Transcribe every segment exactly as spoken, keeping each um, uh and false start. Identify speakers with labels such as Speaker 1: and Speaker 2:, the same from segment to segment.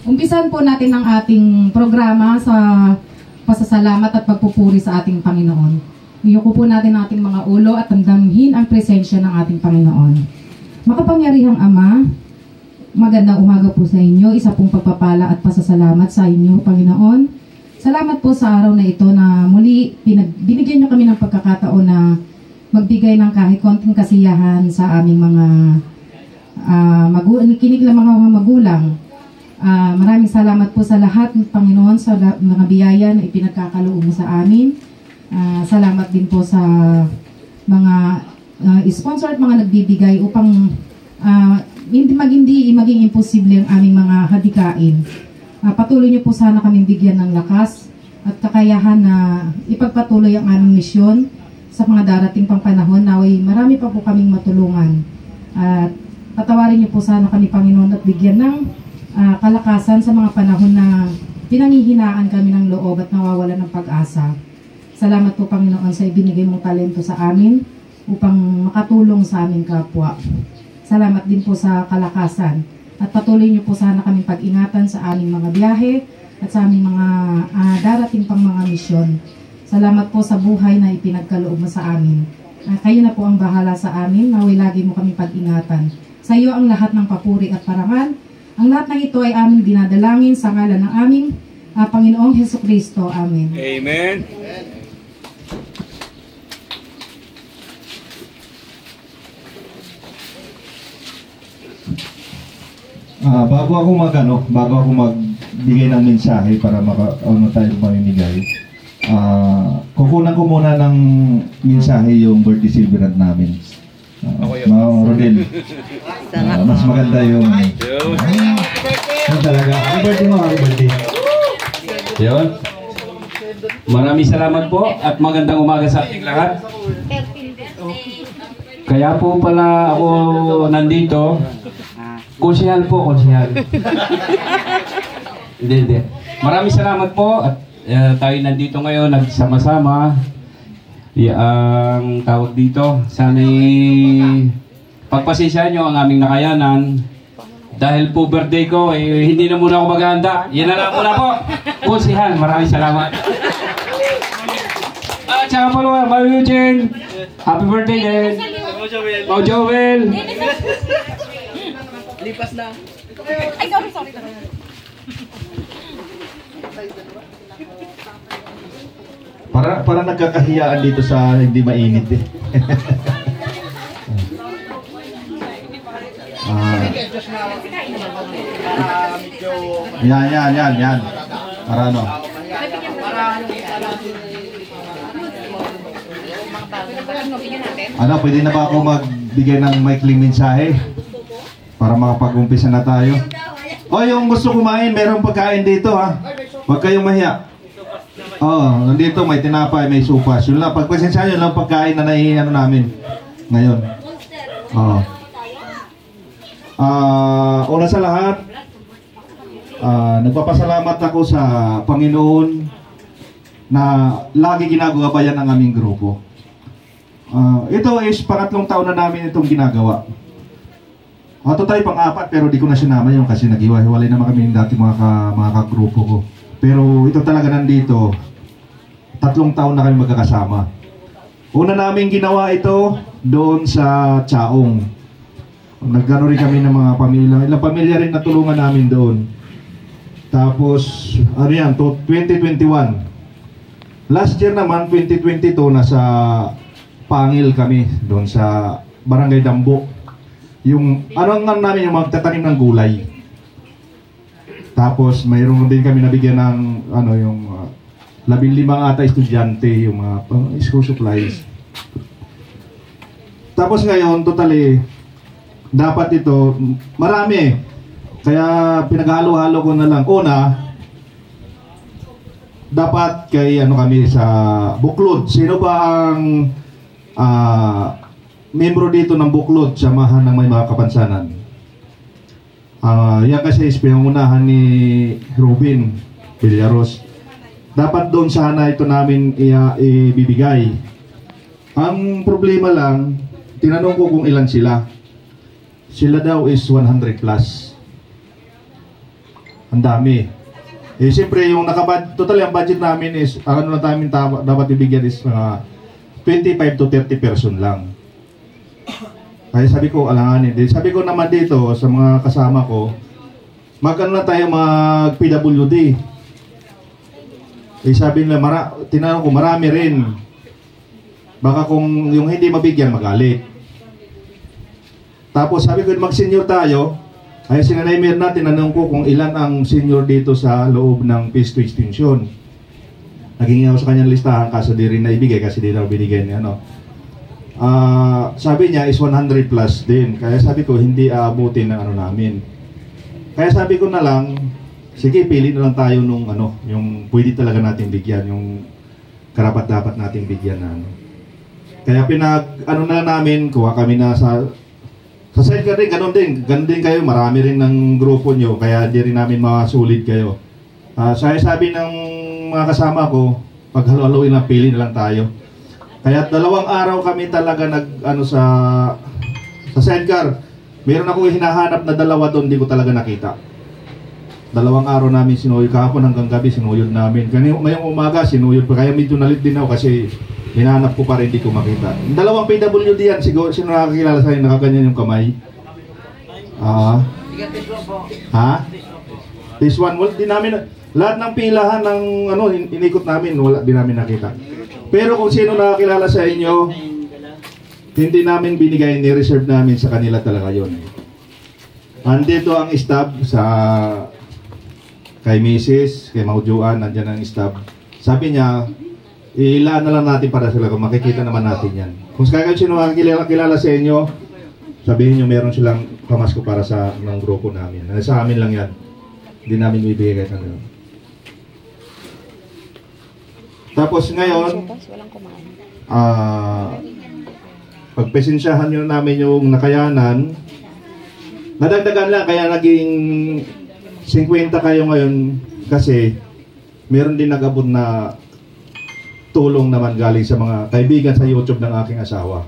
Speaker 1: Umpisan po natin ang ating programa sa pasasalamat at pagpupuri sa ating Panginoon. Iyuko po natin ang ating mga ulo at damdamhin ang presensya ng ating Panginoon. Makapangyarihang Ama, magandang umaga po sa inyo. Isa pong pagpapala at pasasalamat sa inyo, Panginoon. Salamat po sa araw na ito na muli binigyan nyo kami ng pagkakataon na magbigay ng kahit konting kasiyahan sa aming mga uh, magulang, kinig lang mga magulang. Uh, maraming salamat po sa lahat ng Panginoon sa mga biyaya na ipinagkakaloob mo sa amin. Uh, salamat din po sa mga uh, sponsor at mga nagbibigay upang uh, hindi magindi maging imposible ang aming mga hadikain. Uh, patuloy niyo po sana kaming bigyan ng lakas at kakayahan na ipagpatuloy ang aming misyon sa mga darating pang panahon. Naway marami pa po kaming matulungan. At uh, patawarin niyo po sana kami, Panginoon, at bigyan ng Uh, kalakasan sa mga panahon na pinanghihinaan kami ng loob at nawawalan ng pag-asa. Salamat po, Panginoon, sa ibinigay mong talento sa amin upang makatulong sa aming kapwa. Salamat din po sa kalakasan at patuloy niyo po sana kaming pag-ingatan sa aming mga biyahe at sa aming mga uh, darating pang mga misyon. Salamat po sa buhay na ipinagkaloob mo sa amin. Uh, kayo na po ang bahala sa amin, naway lagi mo kaming pag-ingatan. Sa iyo ang lahat ng papuri at parangal. Ang lahat ng ito ay aming dinadalangin sa ngalan ng aming uh, Panginoong Hesukristo. Amen.
Speaker 2: Amen.
Speaker 3: Uh, bago ako mag ano, bago ako magbigay ng mensahe para maka ano tayo mamimigay. Uh, kukunan ko muna ng mensahe yung birthday celebrant namin. Uh, mga Rodel. Uh, mas maganda yung yung talaga. Happy birthday mo, happy birthday.
Speaker 4: Yun. Maraming salamat po at magandang umaga sa ating lahat. Kaya po pala ako nandito. Konsehal po, konsehal. Hindi, hindi. Maraming salamat po at uh, tayo nandito ngayon nagsama-sama. Ang tawag dito, sana'y pagpasensya nyo ang aming nakayanan. Dahil po birthday ko, eh, hindi na muna ako maghahanda. Yan na lang muna po. Konsehal, maraming salamat. At saka po, Ma'am Eugene, happy birthday din. Mau Joel.
Speaker 5: Lipas na. Ay, sorry, sorry.
Speaker 3: Para para nagkakahiyaan dito sa hindi mainit eh. ah. Yan, yan, yan, yan. Para ano? Ano, pwede na ba ako magbigay ng maikling mensahe? Para makapag-umpisa na tayo. O, yung gusto kumain, merong pagkain dito ha. Huwag kayong mahiya. Oh, nandito may tinapay, may sopas. Yun lang, pagpasensya yun lang pagkain na naiiano namin ngayon. Oh. Ah, uh, una sa lahat, uh, nagpapasalamat ako sa Panginoon na lagi ginagabayan ang aming grupo. Uh, ito is pangatlong taon na namin itong ginagawa. Ito tayo pang-apat pero di ko na sinama yung kasi nag-iwa-hiwalay naman kami yung dati mga, ka, mga kagrupo ko. Pero ito talaga nandito, tatlong taon na kami magkakasama. Una namin ginawa ito doon sa Chaong. Nagano rin kami ng mga pamilya, ilang pamilya rin natulungan namin doon. Tapos, ano yan, to twenty twenty-one. Last year naman, twenty twenty-two, nasa Pangil kami, doon sa Barangay Dambo. Yung, ano nga namin, yung magtatanim ng gulay. Tapos mayroon din kami nabigyan ng ano yung uh, labing limang ata estudyante yung mga uh, school supplies. Tapos ngayon totally dapat ito marami. Kaya pinaghalo-halo ko na lang. Una, dapat kay ano kami sa Buklod. Sino ba ang uh, membro dito ng Buklod, samahan ng may mga kapansanan? Uh, yan kasi is pinangunahan ni Robin Villaros. Dapat doon sana ito namin ibibigay. Ang problema lang, tinanong ko kung ilan sila. Sila daw is one hundred plus. Ang dami. Eh, siyempre, yung nakabad, totally ang budget namin is, ang ano na namin dapat ibigyan is uh, twenty-five to thirty person lang. Kaya sabi ko, alanganin. Sabi ko naman dito sa mga kasama ko, magkano na tayo mag-P W D. Eh, sabi nila, mara, tinanong ko, marami rin. Baka kung yung hindi mabigyan, magalit. Tapos sabi ko, mag-senior tayo. Ay sinanay Mirna, tinanong ko kung ilan ang senior dito sa loob ng Phase two extension. Naging ako sa kanyang listahan, kaso di rin naibigay kasi di daw binigay niya. Ano. Uh, sabi niya is one hundred plus din. Kaya sabi ko, hindi aabutin ng ano namin. Kaya sabi ko na lang, sige, pili na lang tayo nung ano, yung pwede talaga natin bigyan, yung karapat-dapat natin bigyan na ano. Kaya pinag, ano na namin, kuha kami na sa, sa side ka rin, ganun din, ganun din kayo, marami rin ng grupo nyo, kaya di rin namin masulit kayo. Uh, so, sabi ng mga kasama ko, pag halo-haloin lang, pili na lang tayo. Kaya dalawang araw kami talaga nag, ano sa, sa sidecar. Meron ako hinahanap na dalawa doon, di ko talaga nakita. Dalawang araw namin sinuyod, kahapon hanggang gabi sinuyod namin. Ngayong, ngayong umaga sinuyod pa, kaya medyo nalit din ako kasi hinahanap ko pa rin, di ko makita. Dalawang P W D yan, siguro, sino nakakilala sa akin, nakaganyan yung kamay? Ah, ha? This one, well, di namin, lahat ng pilahan ng ano, inikot namin, wala, di namin nakita. Pero kung sino nakakilala sa inyo, hindi namin binigay, ni-reserve namin sa kanila talaga yun. Andito ang staff sa kay Missus, kay Maujuan, nandyan ang staff. Sabi niya, ilaan na lang natin para sila, kung makikita naman natin yan. Kung kaya sino makakilala kilala sa inyo, sabihin nyo meron silang pamasko para sa ng grupo namin. Sa amin lang yan. Hindi namin bibigay kahit ano. Tapos ngayon, ah, uh, pagpesensyahan nyo namin yung nakayanan, nadagdagan lang, kaya naging fifty kayo ngayon kasi meron din nag-abot na tulong naman galing sa mga kaibigan sa YouTube ng aking asawa.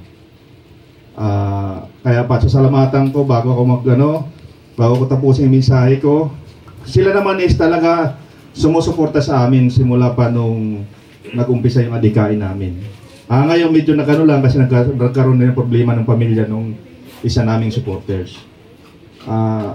Speaker 3: Uh, kaya pa sasalamatan ko bago ako mag ano, bago ko tapusin yung mensahe ko. Sila naman is talaga sumusuporta sa amin simula pa nung nag-umpisa yung adikain namin. Ah, ngayon medyo nagano lang kasi nagkaroon na ng problema ng pamilya nung isa naming supporters. Ah,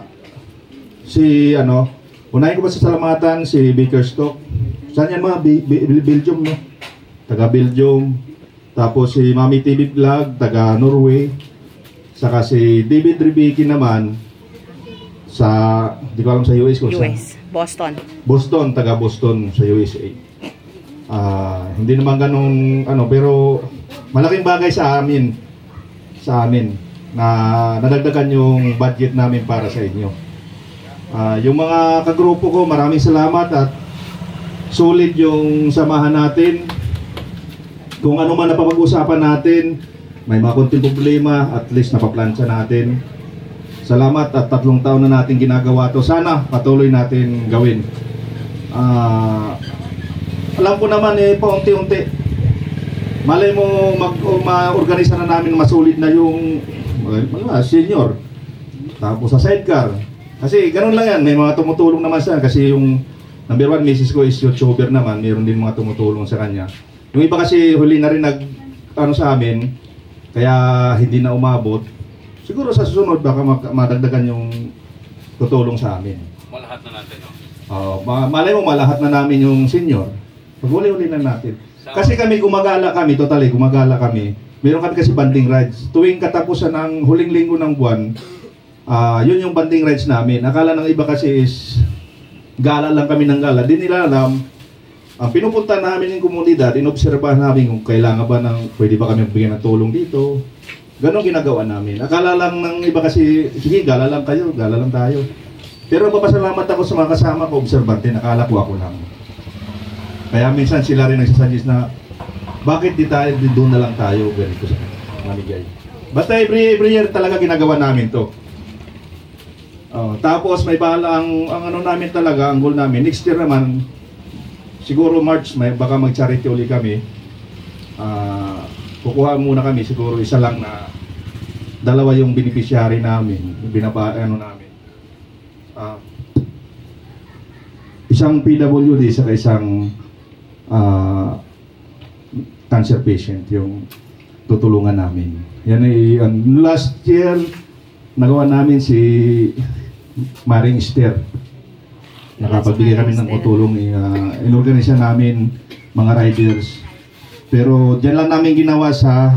Speaker 3: si ano, unahin ko ba sa salamatan si Bakerstock. Saan yan mga? Belgium, no? Taga Belgium. Tapos si Mami T V Vlog, taga Norway. Saka si David Ribiki naman sa, di ko alam sa U S ko.
Speaker 5: U S,
Speaker 3: sa,
Speaker 5: Boston.
Speaker 3: Boston, taga Boston sa U S A. Uh, hindi naman ganun ano, pero malaking bagay sa amin sa amin na nadagdagan yung budget namin para sa inyo. Uh, yung mga kagrupo ko, maraming salamat at sulit yung samahan natin. Kung ano man napapag-usapan natin, may mga konting problema, at least napaplansya natin. Salamat at tatlong taon na natin ginagawa to. Sana patuloy natin gawin. Ah... Uh, Alam ko naman eh, paunti-unti. Malay mo, mag-organisa na namin masulit na yung mga senior. Tapos sa sidecar. Kasi ganun lang yan, may mga tumutulong naman sa kasi yung number one, Missus ko is YouTuber naman, mayroon din mga tumutulong sa kanya. Yung iba kasi huli na rin nag, ano sa amin, kaya hindi na umabot. Siguro sa susunod, baka madagdagan yung tutulong sa amin.
Speaker 4: Malahat na natin, no?
Speaker 3: Uh, malay mo, malahat na namin yung senior. Pag-uli-uli lang natin. Kasi kami gumagala kami, totally gumagala kami. Meron kami kasi banding rides. Tuwing katapusan ng huling linggo ng buwan, uh, yun yung banding rides namin. Akala ng iba kasi is gala lang kami ng gala. Di nila alam, ang pinupunta namin yung komunidad, inobserbahan namin kung kailangan ba ng, pwede ba kami magbigay ng tulong dito. Ganon ginagawa namin. Akala lang ng iba kasi, sige, gala lang kayo, gala lang tayo. Pero papasalamat ako sa mga kasama ko, obserbante, nakala ko ako lang. Kaya minsan sila rin nagsasuggest na bakit di tayo, di doon na lang tayo ganito sa mamigay. Basta every, every year talaga ginagawa namin to. Oh, tapos may bahala ang, ang ano namin talaga, ang goal namin. Next year naman, siguro March, may, baka mag-charity uli kami. Uh, kukuha muna kami, siguro isa lang na dalawa yung beneficiary namin, binaba, ano namin. Uh, isang P W D sa isang uh, cancer patient yung tutulungan namin. Yan ay um, last year nagawa namin si Maring Esther. Nakapagbigay kami ng tutulong, uh, inorganisa namin mga riders. Pero diyan lang namin ginawa sa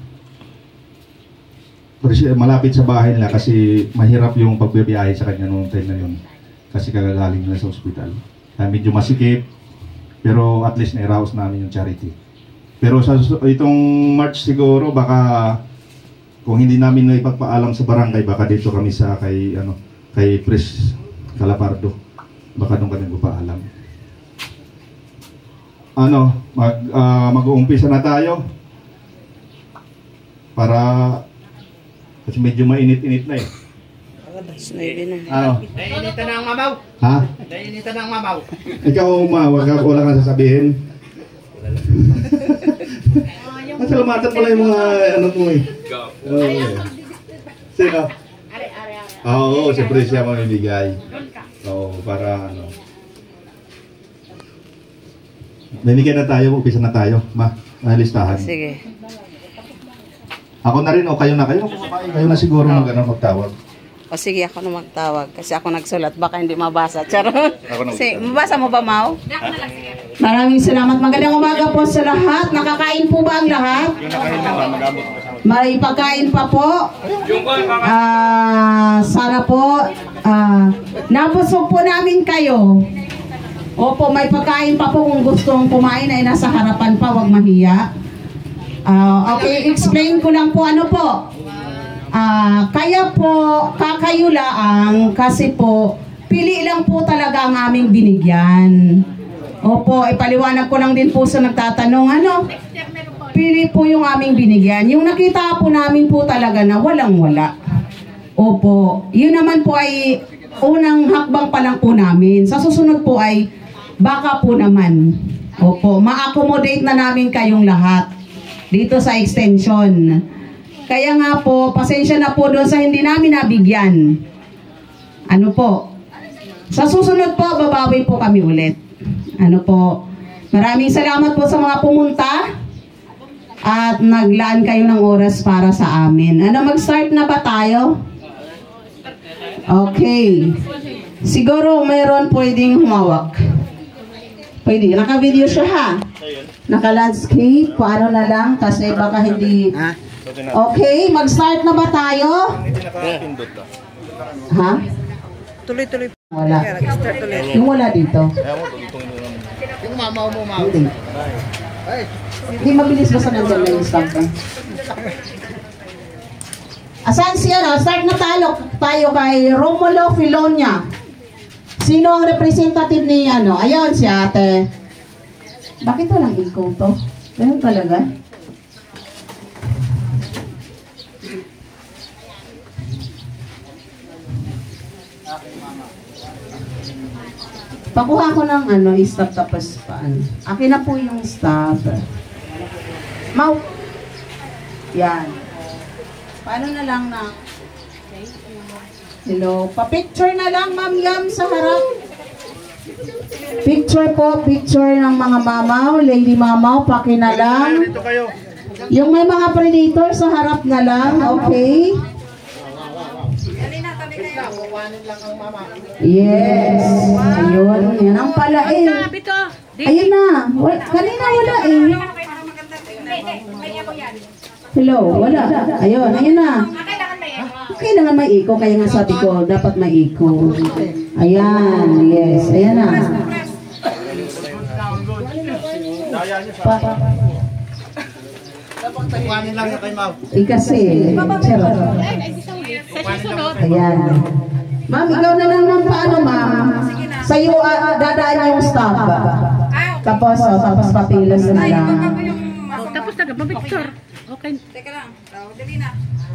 Speaker 3: malapit sa bahay nila kasi mahirap yung pagbibiyahe sa kanya noong time na yun. Kasi kagagaling nila sa ospital. Kaya medyo masikip, pero at least na-arouse namin yung charity. Pero sa itong March siguro, baka kung hindi namin na ipagpaalam sa barangay, baka dito kami sa kay, ano, kay Pres Calapardo. Baka doon kami magpapaalam. Ano, mag, uh, mag-uumpisa na tayo. Para, kasi medyo mainit-init na eh. Ano?
Speaker 2: Nainitan na ang mamaw.
Speaker 3: Ha?
Speaker 2: Nainitan na ang mamaw.
Speaker 3: Ikaw, ma, wag ka, wala kang sasabihin. Masalamatan pala yung mga ano mo eh. Oo. Oh, sino? Oo, oh, siyempre siya mamimigay. Oo, oh, para ano. Bibigyan na tayo, upisa na tayo. Ma, listahan.
Speaker 6: Sige.
Speaker 3: Ako na rin, o kayo na kayo. Kayo na siguro mag, ano, magtawag.
Speaker 6: O sige, ako na magtawag kasi ako nagsulat, baka hindi mabasa. Charot. Sige, mabasa mo ba, Mau?
Speaker 7: Maraming salamat. Magandang umaga po sa lahat. Nakakain po ba ang lahat? May pagkain pa po. Ah, sana po ah, nabusog po namin kayo. Opo, may pagkain pa po kung gustong kumain ay nasa harapan pa, wag mahiya. Ah, okay, explain ko lang po ano po. Ah, kaya po kakayulaang kasi po pili lang po talaga ang aming binigyan. Opo, ipaliwanag ko lang din po sa nagtatanong ano. Pili po yung aming binigyan. Yung nakita po namin po talaga na walang wala. Opo, yun naman po ay unang hakbang pa lang po namin. Sa susunod po ay baka po naman. Opo, ma-accommodate na namin kayong lahat dito sa extension. Kaya nga po, pasensya na po doon sa hindi namin nabigyan. Ano po? Sa susunod po, babawi po kami ulit. Ano po? Maraming salamat po sa mga pumunta at naglaan kayo ng oras para sa amin. Ano, mag-start na ba tayo? Okay. Siguro mayroon pwedeng humawak. Pwede. Naka-video siya ha? Naka-landscape. Paano na lang? Kasi baka hindi... Okay, mag-start na ba tayo? Ha?
Speaker 6: Tuloy-tuloy.
Speaker 7: Wala.
Speaker 6: Start ulit.
Speaker 7: Yung wala dito.
Speaker 2: Yung mamaw mo, mamaw.
Speaker 7: Hindi. Hindi mabilis basta nandiyan na yung stamp. Asan siya na? Start na tayo, tayo kay Romulo Filonia. Sino ang representative ni ano? Ayun si ate. Bakit walang ikaw to? Ganun talaga? Pakuha ko ng ano, staff tapos paano. Akin na po yung staff. Mau. Yan. Paano na lang na? Hello. Pa-picture na lang, Ma'am Yam, sa harap. Picture po, picture ng mga mamaw, lady mamaw, paki na lang. Yung may mga predator sa harap na lang, okay? Yes. Ayun. Yan ang pala eh. Ayun na. Wala, kanina wala eh. Hello. Wala. Ayun. Ayun na. Kailangan may echo. Kaya nga sabi ko, dapat may echo. Ayan. Yes. Ayan na. Pa
Speaker 2: Kuhanin lang yung kay Mau.
Speaker 7: eh kasi. Charot. Ayan. Ma'am, ikaw na lang ng paano, ma'am? Sa'yo, uh, dadaan yung staff. Tapos, oh, tapos papilas na lang.
Speaker 5: Tapos na, mapicture. Okay. Teka lang. Dali na.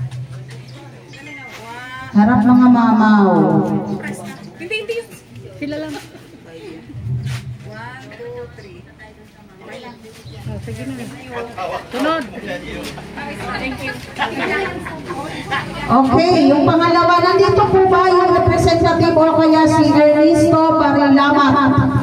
Speaker 7: Harap mga mamaw.
Speaker 5: Hindi, hindi. Sila lang. Oh, sige na. Tunod.
Speaker 7: Okay, yung pangalawa, nandito po ba yung representative o kaya si Ernesto Barrilama?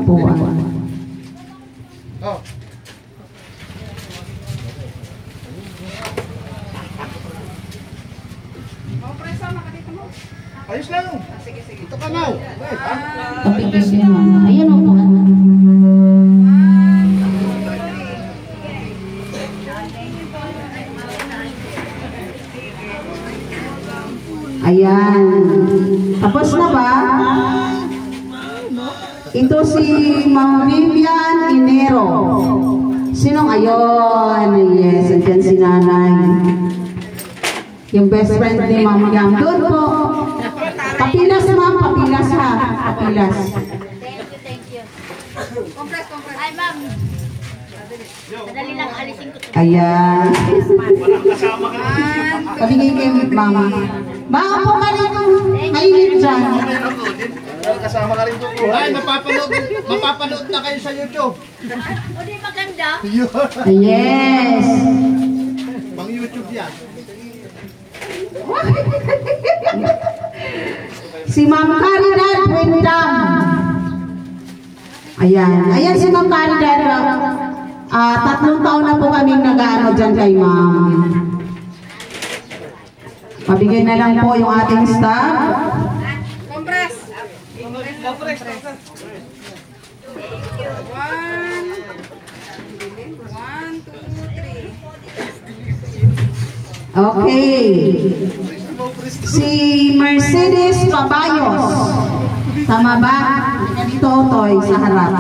Speaker 7: upuan.
Speaker 2: Oh. Ayos lang. Sige, sige. Ito ka, Mau.
Speaker 7: Kapigil din mama. Ayan upuan. Ayan. Tapos na ba? Ito si Ma'am Vivian Inero. Sinong ayon? Yes, andyan si nanay. Yung best friend ni Ma'am Yam. Doon po. Papilas ma'am, papilas ha. Papilas.
Speaker 5: Thank you, thank you. Compress, compress. Ay, ma'am. Madali lang alisin ko to.
Speaker 7: Ayan. Pabigay kayo mama. Baka po ka rin mainit dyan.
Speaker 2: Kasama ka rin po. Ay, mapapanood, mapapanood na kayo sa YouTube.
Speaker 5: O di maganda?
Speaker 7: Yes.
Speaker 2: Pang YouTube yan.
Speaker 7: Si Ma'am Caridad Windam. Ayan. Ayan si Ma'am Caridad. Ah, tatlong taon na po kaming nag-ano dyan kay Ma'am. Pabigay na lang po yung ating staff.
Speaker 5: Compress. Compress, compress. One. One, two, three.
Speaker 7: Okay. Si Mercedes Pabayos. Tama ba? Dito, Toy, sa harap.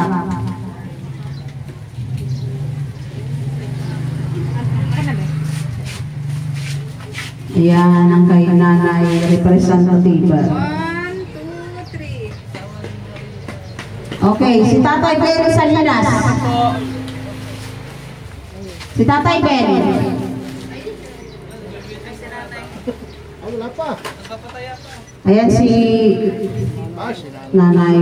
Speaker 7: Ayan ang kay nanay representative.
Speaker 5: One, two, three.
Speaker 7: Okay, si Tatay Ben Salinas. Si Tatay Ben.
Speaker 2: Ay, wala pa.
Speaker 7: Ayan si
Speaker 2: Ah, sila.
Speaker 7: nanay.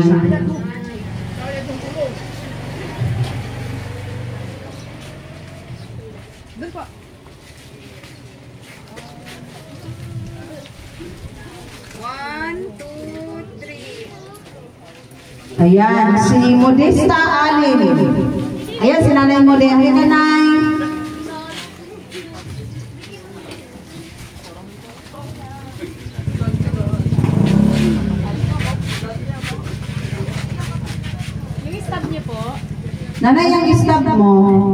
Speaker 5: One, two, three.
Speaker 7: Ayan, si Modesta Alin. Ayan, si nanay Modesta. Ayan, nanay.
Speaker 5: Yung stab niyo po.
Speaker 7: Nanay, ang stab mo.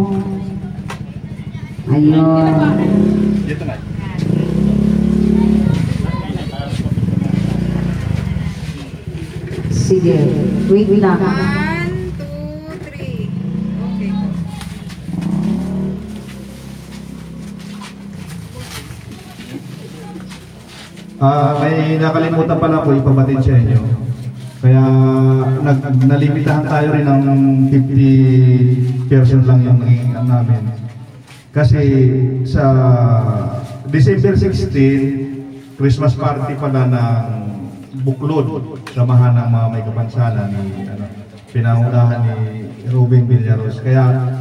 Speaker 7: Ayun.
Speaker 2: Dito na.
Speaker 7: Sige, wait lang.
Speaker 5: One, two, three. Okay.
Speaker 3: Ah, may nakalimutan pala po ipabatid sa inyo. Kaya nag nalimitahan tayo rin ng fifty percent lang yung naging ano namin. Kasi sa December sixteen, Christmas party pala ng Buklod, samahan ng mga may kapansanan ni ano, pinangunahan ni Ruben Villaros. Kaya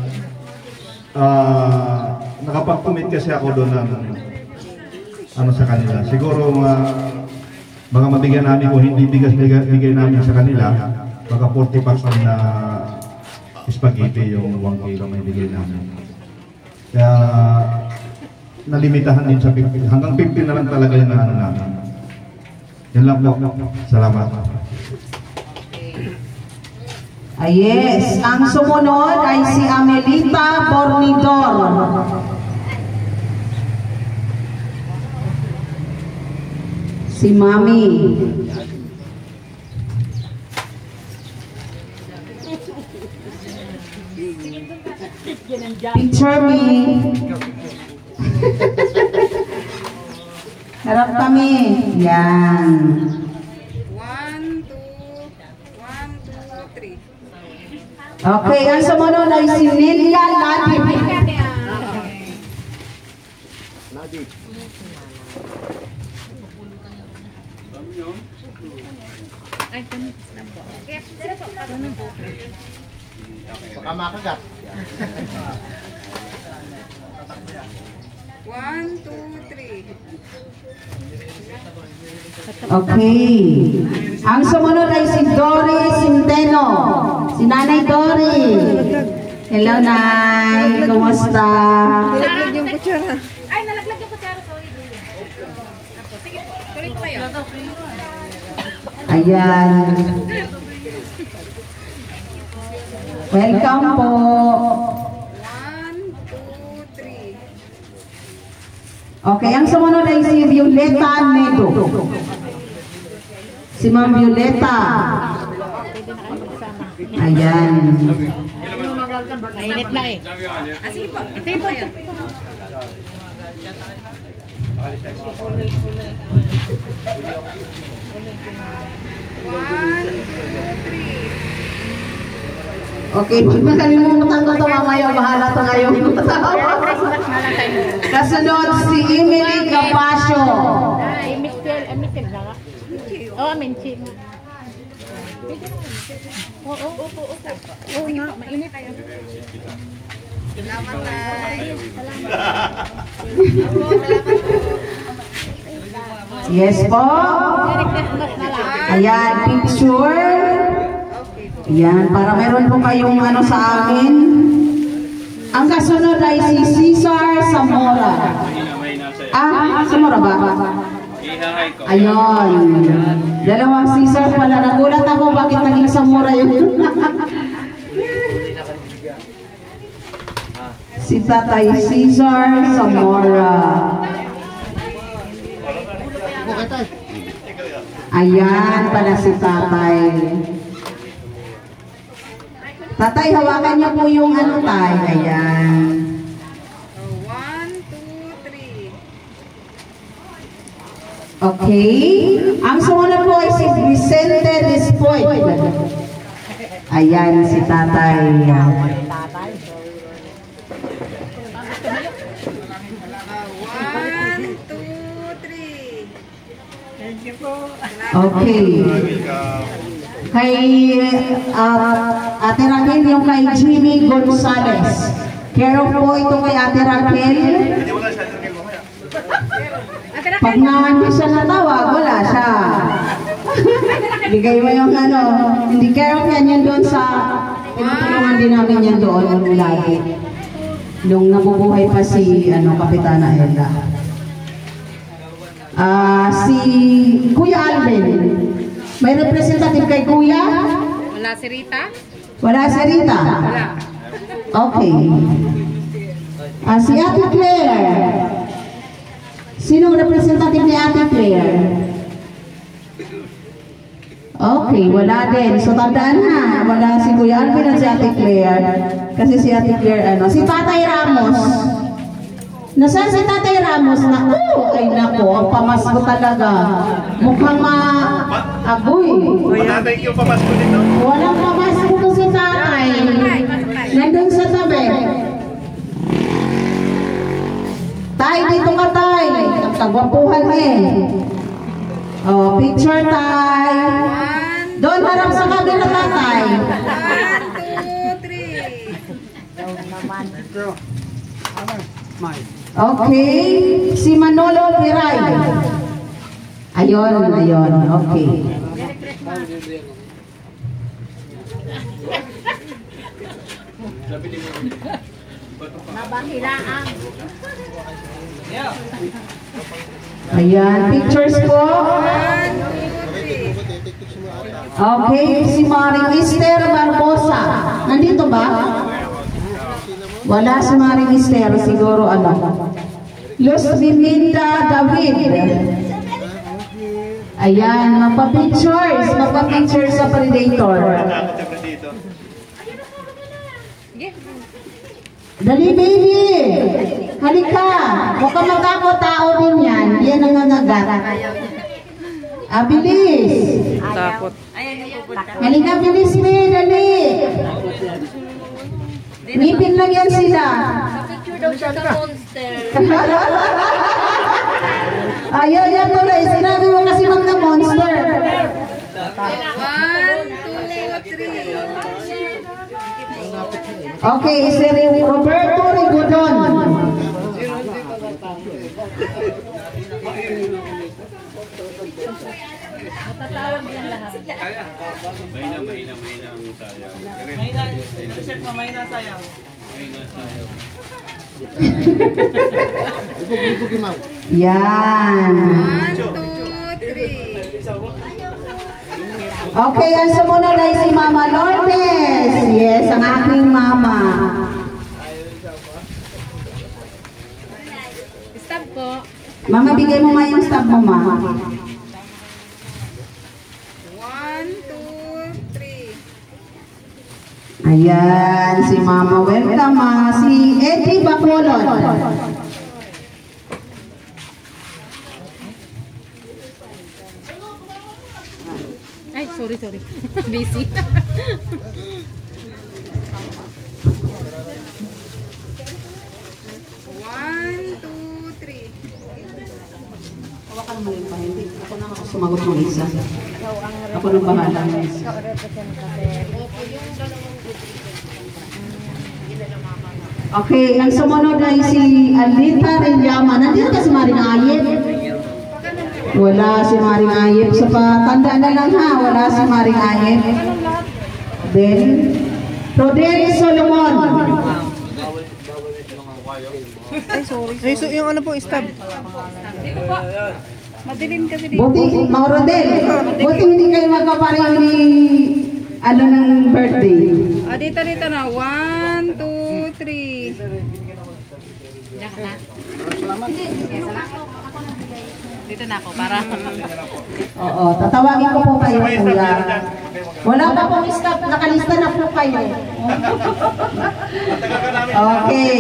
Speaker 3: uh, nakapag-commit kasi ako doon ng ano sa kanila. Siguro uh, baka mabigyan namin kung hindi bigas bigay, bigay namin sa kanila, baka forty percent na spaghetti yung one kilo may bigay namin. Kaya nalimitahan din sa fifty. Hanggang fifty na lang talaga yung ano namin. Yan lang po. Salamat.
Speaker 7: Ah, yes, ang sumunod ay si Amelita Bornidor. Si Mami. Picture me. Harap kami. Yan.
Speaker 5: One, two, one, two, three.
Speaker 7: Okay, ang sumunod ay si Nelia Ladip.
Speaker 2: Baka makagat.
Speaker 6: One, two, three.
Speaker 7: Okay. Ang sumunod ay si Dory Centeno. Si Nanay Dory. Hello, Nay. Kumusta?
Speaker 6: Nalaglag yung kutsara.
Speaker 5: Ay, nalaglag yung kutsara. Sorry. Sige, tuloy po kayo.
Speaker 7: Ayan. Welcome po.
Speaker 6: One, two, three.
Speaker 7: Okay, ang sumunod ay si Violeta Nedo. Si Ma'am Violeta. Ayan.
Speaker 5: Mainit na eh.
Speaker 6: Ah, sige po.
Speaker 5: Ito po.
Speaker 6: One, two, three.
Speaker 7: Okay, makalimutan ko ito mamaya. Bahala ito ngayon. Kasunod si Emily Capasio.
Speaker 5: Ay, Michel, eh, Michel na nga. Oo, Michel. Oo, oo, oo. Oo nga, mainit tayo.
Speaker 6: Salamat, Nay.
Speaker 7: Yes po.
Speaker 5: Merry Christmas na lang.
Speaker 7: Ayan, picture. Ayan, para meron po kayong ano sa amin. Ang kasunod ay si Cesar Zamora. Ah, Zamora ba? Ayun. Dalawang Cesar pala. Nagulat ako bakit naging Zamora yun. Si Tatay Cesar Zamora. Ayan pala si Tatay. Tatay, hawakan niyo po yung ano, tay. Ayan.
Speaker 6: One, two, three.
Speaker 7: Okay. Ang sumunod po ay si Vicente Despoy. Ayan si Tatay.
Speaker 6: One, two, three.
Speaker 7: Okay. Kay uh, Ate Raquel, yung kay Jimmy Gonzalez. Care of po ito kay Ate Raquel. Pag na hindi siya natawag, wala siya. Bigay mo yung ano, hindi care of yan yan doon sa, tinutulungan din namin yan doon lagi. Nung nabubuhay pa si ano, Kapitana Ella. Ah, si Kuya Alvin. May representative kay Kuya?
Speaker 6: Wala si Rita?
Speaker 7: Wala si Rita?
Speaker 6: Wala.
Speaker 7: Okay. Ah, si Ate Claire. Sinong representative ni Ate Claire? Okay, wala din. So tandaan na, wala si Kuya Alvin at si Ate Claire. Kasi si Ate Claire, ano, si Tatay Ramos. Nasaan si Tatay Ramos? Naku, ay naku, ang pamasko talaga. Mukhang ma-agoy.
Speaker 2: Thank you, pamasko dito.
Speaker 7: Walang pamasko to si Tatay. Nandun sa tabi. Tay, dito ka, Tay. Nagkagwapuhan eh. Oh, picture, Tay. Doon harap sa kabila, Tatay.
Speaker 6: One, two, three.
Speaker 7: Okay, si Manolo Piray. Ayun, ayun, okay.
Speaker 5: Nabahilaan.
Speaker 7: Ayan, pictures po. Okay, si Maring Esther Barbosa. Nandito ba? Wala si Maring Esther, siguro ano. Luz Biminda David. Ayan, magpa-pictures. Magpa-pictures sa Predator. Dali, baby! Halika! Huwag ka magkako, tao din yan. Yan ang nangagat. Ah, bilis!
Speaker 6: Takot.
Speaker 7: Halika, bilis, be! Dali! Ngipin lang yan sila.
Speaker 5: Picture daw siya sa monster.
Speaker 7: Ayaw yan tuloy. Sinabi mo kasi mag na monster.
Speaker 6: One, two, three.
Speaker 7: Okay, si Roberto Rigodon.
Speaker 5: Matatawag yan lahat.
Speaker 4: Mahina, mahina, mahina ang sayang.
Speaker 8: Mahina, reset mo, mahina sayang.
Speaker 4: Mahina sayang.
Speaker 2: Ibog-ibog ma'am.
Speaker 7: Yan.
Speaker 9: One, two, three.
Speaker 7: Okay, ang sumunod ay si Mama Lourdes. Yes, ang aking mama.
Speaker 5: Stop po.
Speaker 7: Mama, bigay mo nga yung stop mo, ma.
Speaker 9: One, two, three.
Speaker 7: Ayan, si Mama. Welcome, ma. Si Eddie Bacolod.
Speaker 5: Ay, sorry, sorry. Busy.
Speaker 9: One, two, three.
Speaker 7: Hawakan mo yung pahindi. Ako na ako sumagot ng isa. Ako nang bahala ng isa. Okay, ang sumunod ay si Alita Renyama. Nandito ka si Maring Ayep? Wala si Maring Ayep. Sa patanda na lang ha, wala si Maring Ayep. Then, Rodel Solomon.
Speaker 8: Ay, so yung ano po, stop.
Speaker 9: Madilim kasi dito.
Speaker 7: Buti, Mga Rodel, buti hindi kayo magkapareho ni ano ng birthday.
Speaker 9: Ah, dito, dito na. One, two, three.
Speaker 5: Dito na ako para.
Speaker 7: Oo, tatawagin ko po kayo, kuya. Wala pa pong stop, nakalista na po kayo. Okay.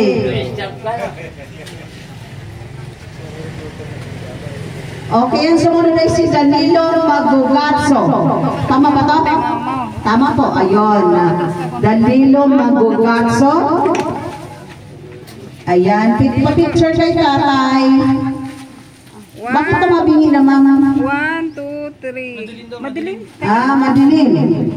Speaker 7: Okay, ang sumunod ay si Danilo Magugatso. Tama ba to? Tama po, ayun. Danilo Magugatso. Ayan, pa-picture kay tatay. Bakit ka mabingi na, mama?
Speaker 9: One, two, three. Madilim?
Speaker 7: Ah, madilim.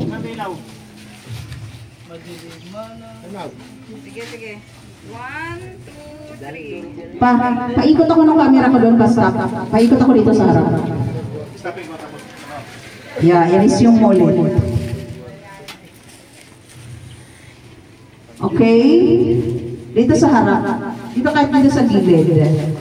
Speaker 9: Sige, sige. One, two, three.
Speaker 7: Pa, paikot ako ng camera ko doon, basta. Paikot ako dito sa harap. Yeah, iris yung mole. Okay? Dito sa harap. Dito kahit dito sa gilid.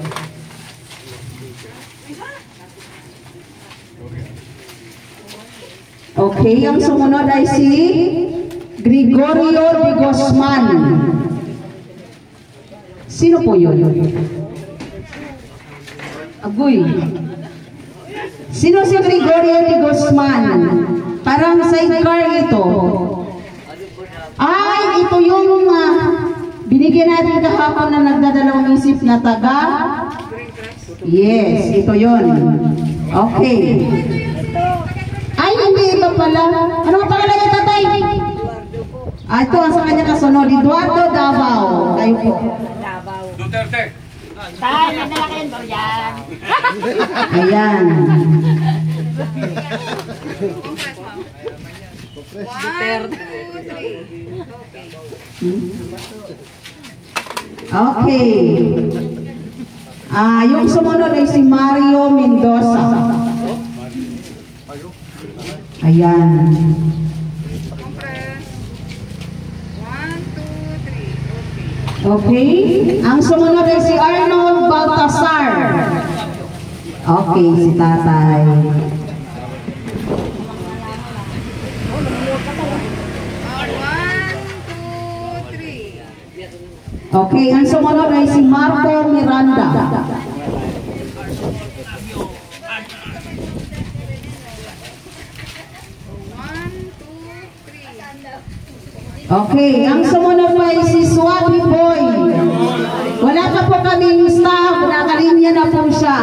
Speaker 7: Okay, ang sumunod ay si Gregorio de Guzman. Sino po yun? Agoy. Sino si Gregorio de Guzman? Parang sidecar ito. Ay, ito yung uh, binigyan natin kahapon na nagdadalawang isip na taga. Yes, ito yun. Okay. Ay, hindi ito pala. Ano ang pangalan niya, tatay? Ah, ito ang sa kanya kasunod. Eduardo Davao. Kayo po.
Speaker 4: Duterte.
Speaker 5: Tay, may dala kayo ba yan?
Speaker 7: Ayan.
Speaker 9: One, two, three.
Speaker 7: Okay. Ah, yung sumunod ay si Mario Mendoza. Ayan.
Speaker 9: Compress. One, two, three.
Speaker 7: Okay. Ang sumunod ay si Arnold Baltasar. Okay, si tatay.
Speaker 9: One, two, three.
Speaker 7: Okay, ang sumunod ay si Marco Miranda. Okay, ang sumunod pa ay si Swabi Boy. Wala pa po kaming staff, nakalinya na po siya.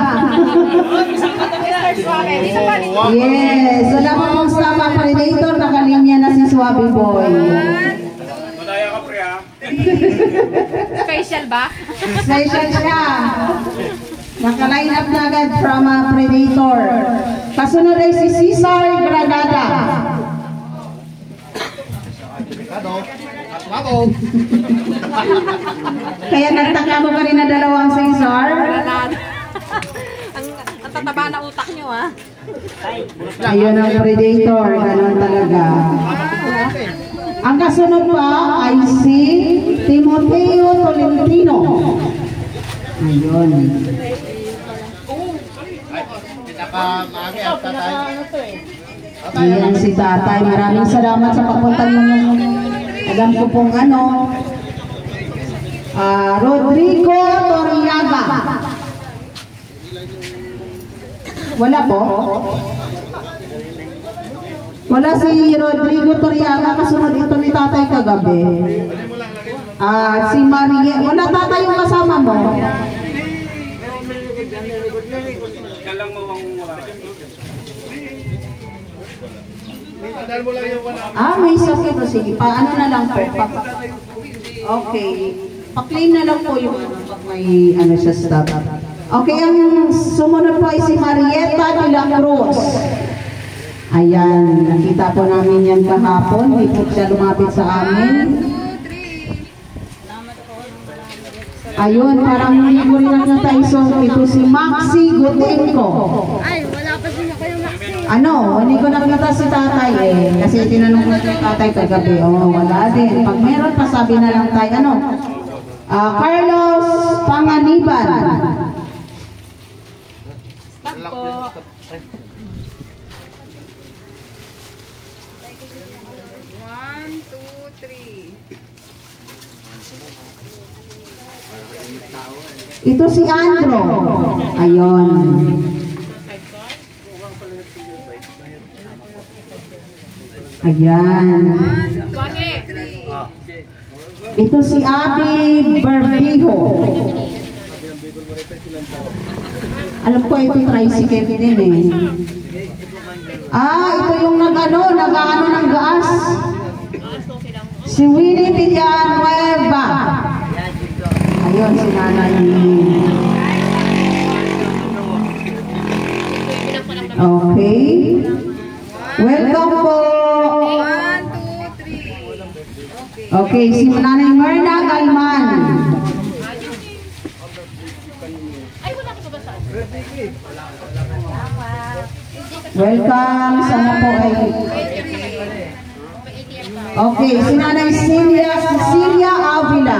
Speaker 7: Yes, wala pa pong staff operator, nakalinya na si Swabi Boy.
Speaker 4: Madaya ka, pre, ha?
Speaker 5: Special ba?
Speaker 7: Special siya. Naka-line up na agad from a Predator. Kasunod ay si Cesar Granada. Kaya nagtaka mo ka rin na dalawang Cesar?
Speaker 9: Tataba na utak nyo, ha?
Speaker 7: Ayun ang predator, ganun talaga. Ang kasunod pa ay si Timoteo Tolentino. Ayun.
Speaker 2: Pinaka-mami ang tatay.
Speaker 7: Ayan si tatay. Maraming salamat sa pagpunta ng alam ko pong ano. Uh, Rodrigo Torriaga. Wala po? Wala si Rodrigo Torriaga. Kasunod ito ni tatay kagabi. Ah, si Maria. Wala tatay yung kasama mo. Ah, may sakit. Sige, paano na lang po? Pa okay. Pa-claim na lang po yung pag may ano siya stop. Okay, ang sumunod po ay si Marieta de la Cruz. Ayan, nakita po namin yan kahapon. Hindi po siya lumapit sa amin. Ayun, parang hindi ko rin nakita tayo. Ito si Maxi Gutenko.
Speaker 5: Ay, wala pa siya kayo Maxi.
Speaker 7: Ano, hindi ko nakita si tatay eh. Kasi tinanong ko si tatay kagabi. Oh, wala din. Pag meron pa, sabi na lang tayo. Ano? Uh, Carlos Panganiban.
Speaker 9: Stop po. One, two, three.
Speaker 7: Ito si Andro. Ayun. Ayan. Ito si Abby Berbijo. Alam ko ito tricycle din eh. Ah, ito yung nag-ano, nag-ano ng gas. Si Winnie Villanueva. Ayun, si Nanay. Okay. Welcome po.
Speaker 9: One, two, three.
Speaker 7: Okay, si Nanay Merna Galman. Welcome. Sana po ay... Okay, si Nanay Celia, Cecilia Avila.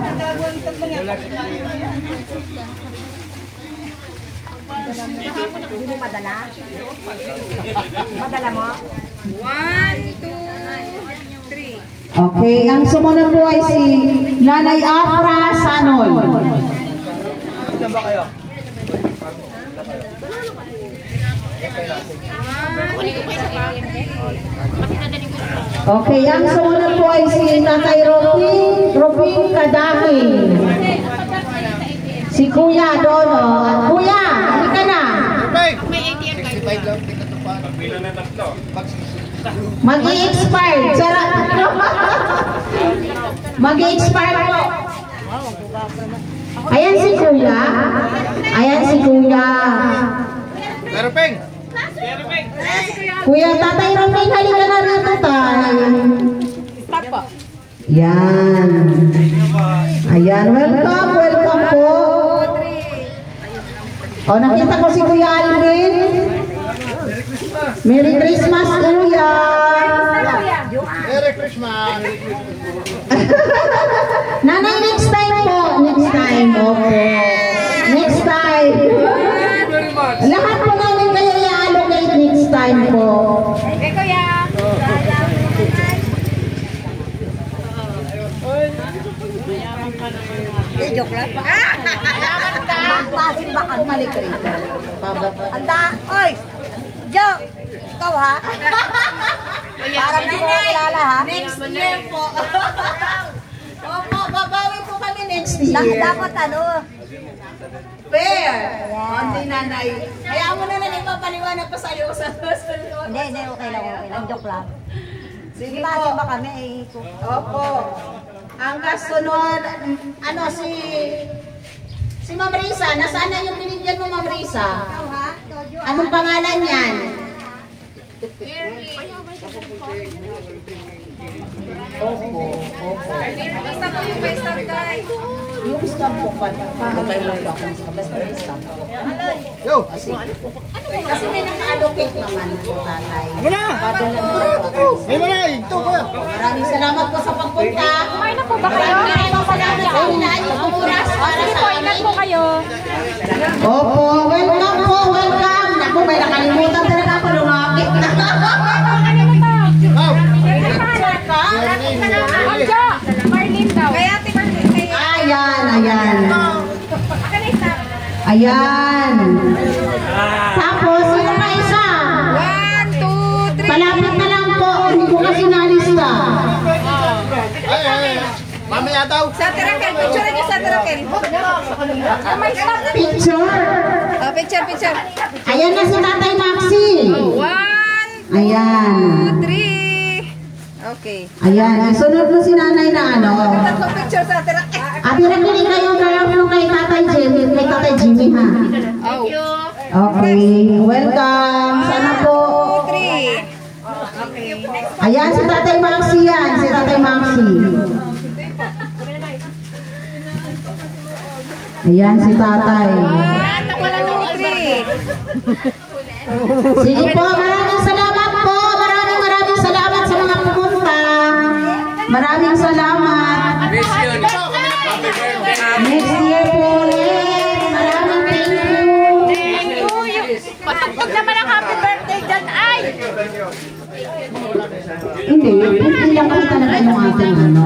Speaker 5: Madala? Madala mo?
Speaker 9: One, two, three.
Speaker 7: Okay, ang sumunod po ay si Nanay Afra Sanol.
Speaker 2: Saan ba kayo?
Speaker 7: Okay, ang sumunod po ay si Tatay Robin, Robin Kadaki. Si Kuya Dono. At Kuya, halika na.
Speaker 2: sixty-five lang, tingnan ito pa. Pagbilang na tatlo.
Speaker 7: Mag-i-expire. Sara. Mag-i-expire po. Ayan si Kuya. Ayan si Kuya.
Speaker 2: Pero Peng!
Speaker 7: Kuya, Tatay Robin, halika na rito tayo.
Speaker 9: Stop po.
Speaker 7: Yan. Ayan, welcome, welcome po. O, nakita ko si Kuya Alvin. Merry Christmas, Kuya.
Speaker 2: Merry Christmas!
Speaker 7: Nanay, next time po. Next time, okay. Next time. Lahat po namin kayo i-allocate next time po.
Speaker 9: Okay, Kuya.
Speaker 5: Eh, joke lang. Pasin ba ang malik rito? Anda, oy! Joke! Ikaw ha? Parang hindi mo kilala ha?
Speaker 7: Next year po. Opo, babawi po kami next year.
Speaker 5: Dapat ano?
Speaker 7: Fair. Hindi nanay. Kaya mo na lang ipapaliwanag pa sa'yo sa susunod.
Speaker 5: Hindi, hindi, okay lang, okay lang. Joke lang.
Speaker 7: Sige
Speaker 5: Pasin
Speaker 7: po.
Speaker 5: ba kami eh?
Speaker 7: Opo. Ang kasunod, ano si... Si Ma'am Risa, nasaan na yung binigyan mo, Ma'am Risa?
Speaker 5: Ikaw ha? Tojo.
Speaker 7: Anong pangalan yan?
Speaker 9: Basta po yung best guys.
Speaker 7: Yung stamp po pa. Patay lang ako. Basta yung stamp.
Speaker 2: Yo!
Speaker 7: Kasi may naka-allocate naman po tatay.
Speaker 2: Wala! May malay! Ito ba?
Speaker 7: Maraming salamat po sa pagpunta.
Speaker 10: Kumain na po ba kayo?
Speaker 7: Maraming salamat sa hinaan yung oras para
Speaker 10: Sige
Speaker 7: sa
Speaker 10: po, ingat po kayo.
Speaker 7: Opo, welcome po, welcome. Naku, may nakalimutan talaga ako lumapit na. Picture ka?
Speaker 10: Anjo! Marlene daw. Kaya ate Marlene.
Speaker 7: Ayan, ayan. Ayan. Tapos, sino pa isa?
Speaker 10: One, two, three.
Speaker 7: Palapit na lang po, hindi ko kasi nalista.
Speaker 2: Ay, ay, ay. Mamaya daw.
Speaker 10: Sa Tirakel, picture niyo sa Tirakel. Kamay stop.
Speaker 7: Picture.
Speaker 10: Oh, picture, picture.
Speaker 7: Ayan na si Tatay Maxi.
Speaker 10: One,
Speaker 7: Ayan.
Speaker 10: two, three. Okay.
Speaker 7: Ayan, isunod mo si nanay na ano.
Speaker 10: Tatlong picture sa Tirakel.
Speaker 7: Ate, nagpili kayo kayo kay Tatay Jimmy, kay Tatay Jimmy ha.
Speaker 10: Oh.
Speaker 7: Okay, welcome. Sana po.
Speaker 10: Two, three. Okay.
Speaker 7: Ayan, si Tatay Maxi yan. Si Tatay Maxi. Ayan, si Tatay.
Speaker 10: One, two, three.
Speaker 7: Sige po, maraming salamat po. Maraming maraming salamat sa mga pumunta. Maraming salamat. Next year po ulit. Maraming thank you.
Speaker 10: Patugtog naman ang happy birthday dyan, ay!
Speaker 7: Hindi, hindi lang po talaga yung ating ano.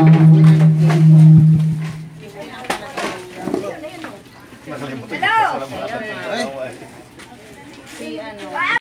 Speaker 10: Hello!